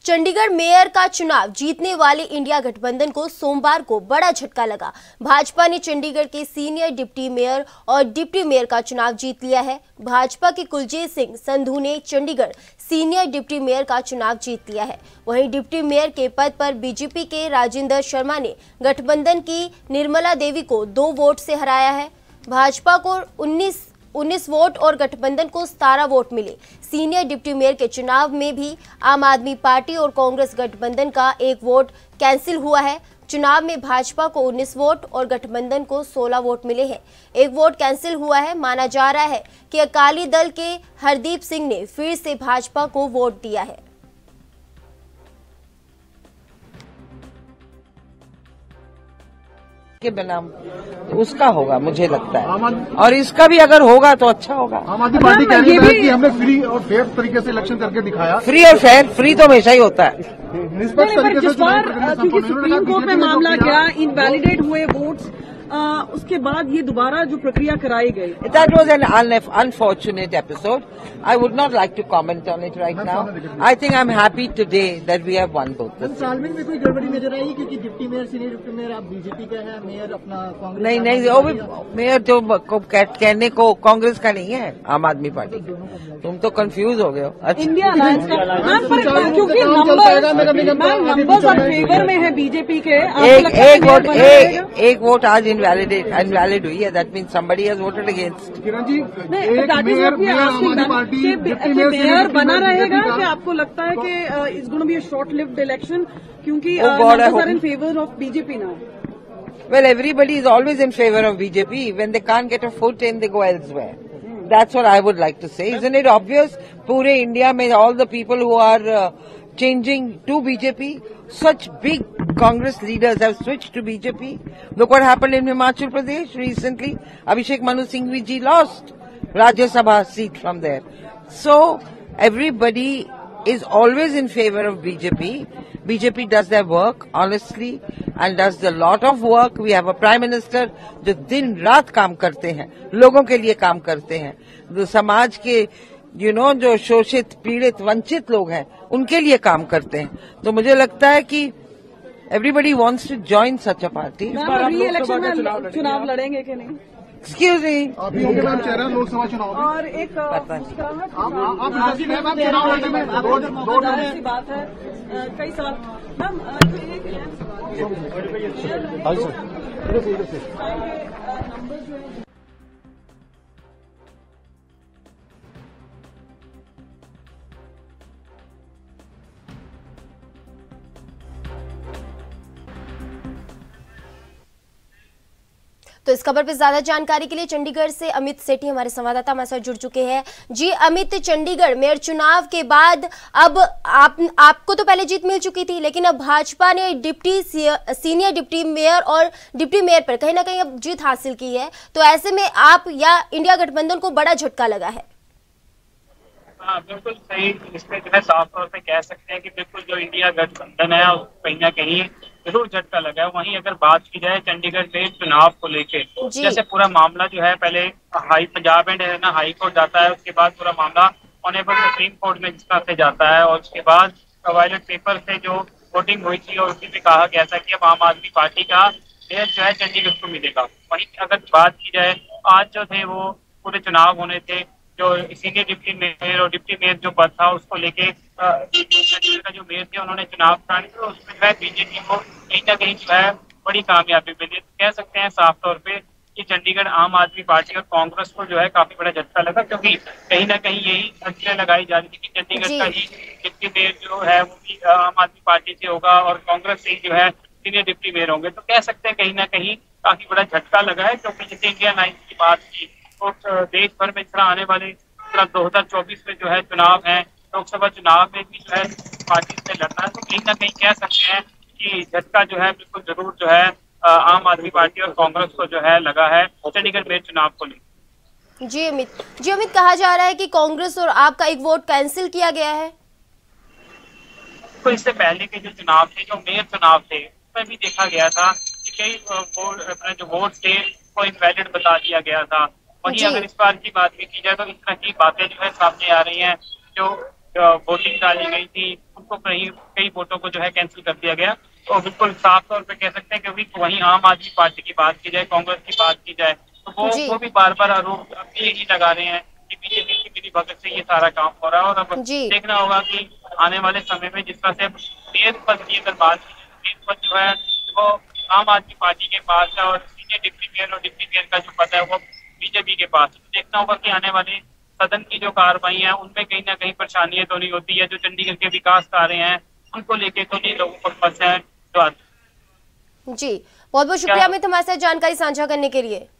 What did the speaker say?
Chandigarh mayor का चुनाव जीतने वाले इंडिया गठबंधन को सोमवार को बड़ा झटका लगा। भाजपा ने चंडीगढ़ के सीनियर डिप्टी मेयर और डिप्टी मेयर का चुनाव जीत लिया है। भाजपा के कुलजीत सिंह संधू ने चंडीगढ़ सीनियर डिप्टी मेयर का चुनाव जीत लिया है। वहीं डिप्टी मेयर के पद पर बीजेपी के राजेंद्र शर्मा ने गठबंधन की निर्मला देवी को 2 वोट से हराया है। भाजपा को 19 वोट और गठबंधन को 17 वोट मिले। सीनियर डिप्टी मेयर के चुनाव में भी आम आदमी पार्टी और कांग्रेस गठबंधन का 1 वोट कैंसिल हुआ है। चुनाव में भाजपा को 19 वोट और गठबंधन को 16 वोट मिले हैं। 1 वोट कैंसिल हुआ है। माना जा रहा है कि अकाली दल के हरदीप सिंह ने फिर से भाजपा को वोट दिया है। के बिना उसका होगा मुझे लगता है, और इसका भी अगर होगा तो अच्छा होगा। आम आदमी पार्टी कह रही है कि हमने फ्री और फेयर तरीके से इलेक्शन करके दिखाया। फ्री और फेयर, फ्री तो हमेशा ही होता है। निष्पक्ष तरीके से क्योंकि सुप्रीम कोर्ट में मामला गया, इनवैलिडेट हुए वोट्स, उसके बाद ये दोबारा जो प्रक्रिया कराई गई, That was an unfortunate episode. I would not like to comment on it right now. I think I'm happy today that we have won both. Timing में कोई गड़बड़ी नजर आई क्योंकि deputy mayor senior deputy mayor आप BJP का है, mayor अपना कांग्रेस। नहीं, वो भी मेयर तो कहने को कांग्रेस का नहीं है, आम आदमी पार्टी। तुम तो कंफ्यूज हो गए हो। अच्छा, इंडिया अलायंस का, क्योंकि नंबर्स और फेवर में है बीजेपी के। एक वोट आज इनवैलिड हुई है। That means somebody has voted against. Kiran ji, mayor बना रहेगा कि आपको लगता है कि it's going to be a short lived election क्योंकि numbers are in favour of BJP now? Well, everybody is always in favor of BJP. When they can't get a foot in, they go elsewhere. That's what I would like to say. Isn't it obvious? Pure India, mein all the people who are changing to BJP, such big Congress leaders have switched to BJP. Look what happened in Himachal Pradesh recently. Abhishek Manu Singhvi ji lost Rajya Sabha seat from there. So everybody is always in favor of BJP. BJP does their work honestly and does a lot of work. We have a prime minister जो दिन रात काम करते हैं, लोगों के लिए काम करते हैं, जो समाज के जो शोषित, पीड़ित, वंचित लोग हैं उनके लिए काम करते हैं। तो मुझे लगता है कि everybody wants to join such a party. री-इलेक्शन में चुनाव लड़ेंगे कि नहीं? Excuse me. आप ही होंगे मैम चेहरा लोकसभा चुनाव में। और एक आप चुनाव लड़ने में दो ऐसी बात है कई साल मैम तो इस खबर पर ज्यादा जानकारी के लिए चंडीगढ़ से अमित सेठी हमारे संवाददाता हमारे साथ जुड़ चुके हैं। जी अमित, चंडीगढ़ मेयर चुनाव के बाद अब आपको तो पहले जीत मिल चुकी थी, लेकिन अब भाजपा ने सीनियर डिप्टी मेयर और डिप्टी मेयर पर कहीं ना कहीं अब जीत हासिल की है, तो ऐसे में आप या इंडिया गठबंधन को बड़ा झटका लगा है? हाँ, बिल्कुल सही। इसमें जो है साफ तौर पे कह सकते हैं कि बिल्कुल जो इंडिया गठबंधन है कहीं ना कहीं जरूर झटका लगा है। वहीं अगर बात की जाए चंडीगढ़ में चुनाव को लेके, जैसे पूरा मामला जो है पहले Punjab and Haryana high court जाता है, उसके बाद पूरा मामला ऑनरेबल सुप्रीम कोर्ट में जिस तरह से जाता है, और उसके बाद बैलेट पेपर से जो वोटिंग हुई थी और उसी में कहा गया था कि अब आम आदमी पार्टी का मेयर जो है चंडीगढ़ को मिलेगा। वहीं अगर बात की जाए आज जो थे वो पूरे चुनाव होने थे, जो सीनियर डिप्टी मेयर और डिप्टी मेयर जो पद था उसको लेके चंडीगढ़ का जो मेयर थे उन्होंने चुनाव कराने थे, उसमें जो है बीजेपी को कहीं ना कहीं जो है बड़ी कामयाबी मिली। कह सकते हैं साफ तौर पे कि चंडीगढ़ आम आदमी पार्टी और कांग्रेस को जो है काफी बड़ा झटका लगा, क्योंकि कहीं ना कहीं यही धज्जियां लगाई जा रही थी कि चंडीगढ़ का ही डिप्टी मेयर जो है वो भी आम आदमी पार्टी से होगा और कांग्रेस से ही जो है सीनियर डिप्टी मेयर होंगे। तो कह सकते हैं कहीं ना कहीं काफी बड़ा झटका लगा है, क्योंकि जैसे इंडिया अलायंस की बात की तो देश भर में इस तरह आने वाले 2024 में जो है चुनाव है, लोकसभा चुनाव में भी जो है पार्टी से लड़ना है, तो कहीं ना कहीं कह सकते हैं कि झटका जो है बिल्कुल जरूर जो है आम आदमी पार्टी और कांग्रेस को जो है लगा है चंडीगढ़ में चुनाव को लेकर। जी अमित, कहा जा रहा है कि कांग्रेस और आपका 1 वोट कैंसिल किया गया है। तो इससे पहले के जो चुनाव थे, जो मेयर चुनाव थे, उसमें भी देखा गया था कि कई अपने जो वोट थे वो इनवैलिड बता दिया गया था। वहीं अगर इस बार की बात भी की जाए तो इस तरह की बातें जो है सामने आ रही हैं, जो वोटिंग डाली गई थी उनको कई वोटों को जो है कैंसिल कर दिया गया। तो बिल्कुल साफ तौर पे कह सकते हैं क्योंकि वहीं आम आदमी पार्टी की बात की जाए, कांग्रेस की बात की जाए, तो वो भी बार बार आरोप अब यही लगा रहे हैं कि बीजेपी की मिली भगत से ये सारा काम हो रहा है। और अब देखना होगा कि आने वाले समय में जिस तरह से मेयर पद की अगर बात की जाए, मेयर पद जो है वो आम आदमी पार्टी के पास है और सीनियर डिप्टी मेयर और डिप्टी मेयर का जो पद है वो बीजेपी के पास है। तो देखना होगा कि आने वाले सदन की जो कार्रवाई है उनमें कहीं ना कहीं परेशानियां तो नहीं होती है। जो चंडीगढ़ के विकास कार्य हैं उनको लेके तो नहीं लोगों को समस्या है। जी बहुत बहुत शुक्रिया अमित हमारे साथ जानकारी साझा करने के लिए।